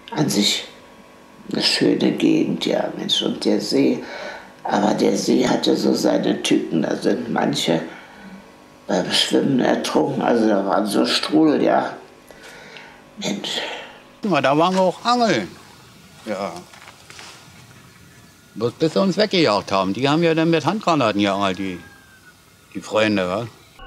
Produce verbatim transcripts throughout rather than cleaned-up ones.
an sich eine schöne Gegend, ja, Mensch, und der See. Aber der See hatte so seine Tücken, da sind manche beim Schwimmen ertrunken, also da waren so Strudel, ja. Mensch. Da waren wir auch angeln, ja. Bis sie uns weggejagt haben. Die haben ja dann mit Handgranaten geangelt, die, die Freunde, wa?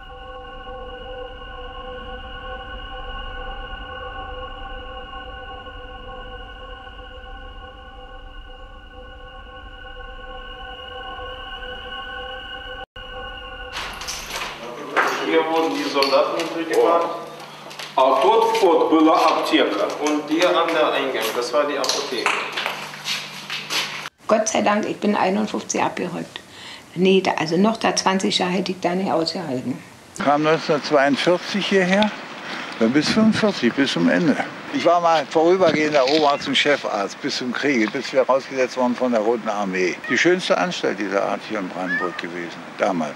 Hier wurden die Soldaten durchgefahren. А тот вход была аптека. Und hier an der Eingang, das war die Apotheke. Gott sei Dank, ich bin einundfünfzig abgerückt. Nee, da, also noch da zwanzig Jahre hätte ich da nicht ausgehalten. Ich kam neunzehnhundertzweiundvierzig hierher, dann bis fünfundvierzig, bis zum Ende. Ich war mal vorübergehender Oberarzt und Chefarzt bis zum Krieg, bis wir rausgesetzt wurden von der Roten Armee. Die schönste Anstalt dieser Art hier in Brandenburg gewesen, damals.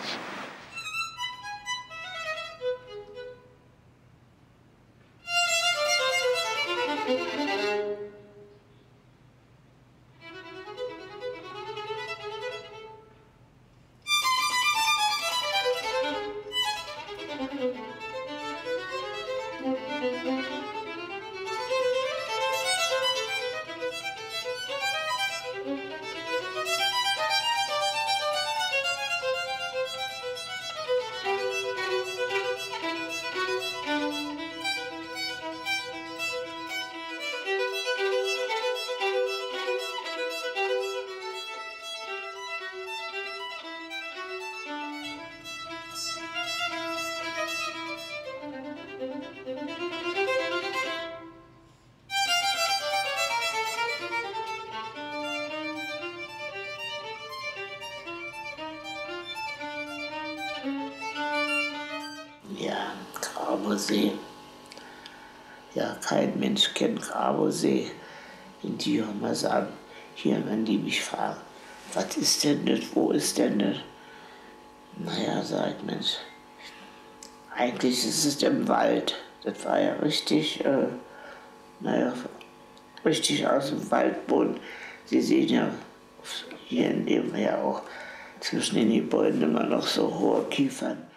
Ja, Grabowsee. Ja, kein Mensch kennt Grabowsee. Wenn die mal sagen, hier, wenn die mich fragen, was ist denn das, wo ist denn das? Naja, sag ich, Mensch, eigentlich ist es im Wald. Das war ja richtig, äh, naja, richtig aus dem Waldboden. Sie sehen ja, hier nehmen wir ja auch zwischen den Gebäuden immer noch so hohe Kiefern.